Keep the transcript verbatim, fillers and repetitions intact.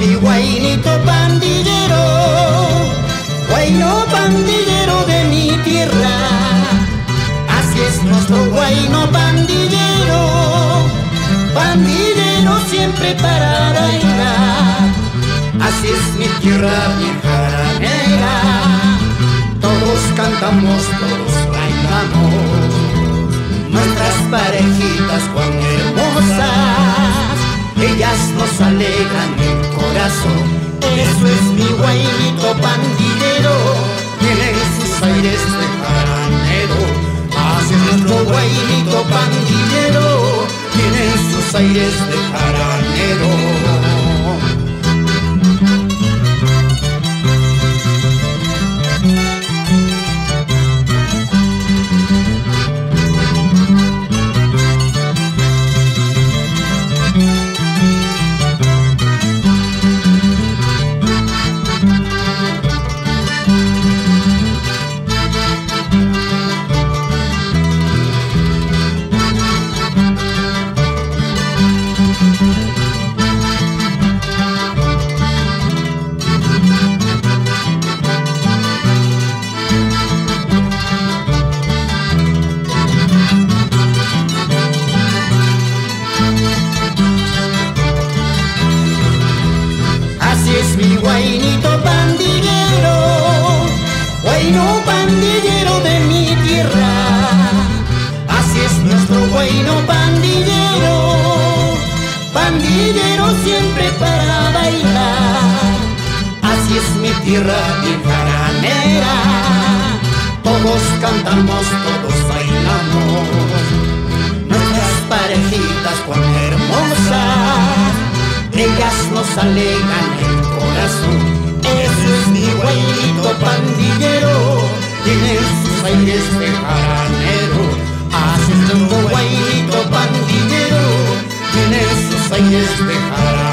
mi guainito pandillero, guaino pandillero de mi tierra. Así es nuestro guaino pandillero, pandillero siempre para bailar. Así es mi tierra bien jaranera, todos cantamos, todos bailamos. Nuestras parejitas cuán hermosas, ellas nos alegran el corazón. Eso es mi guainito pandillero, tienen sus aires de jaranero. Así es nuestro guainito pandillero, tienen sus aires de jaranero. Así es mi guainito pandillero, guaino pandillero de mi tierra. Así es nuestro guaino pandillero, pandillero siempre para bailar. Así es mi tierra bien jaranera, todos cantamos, todos bailamos. Nuestras parejitas cuán hermosas, ellas nos alegran el corazón. Eso es mi guainito pandillero, tiene sus aires de jaranero. Así es nuestro guainito pandillero, tiene sus aires de jaranero.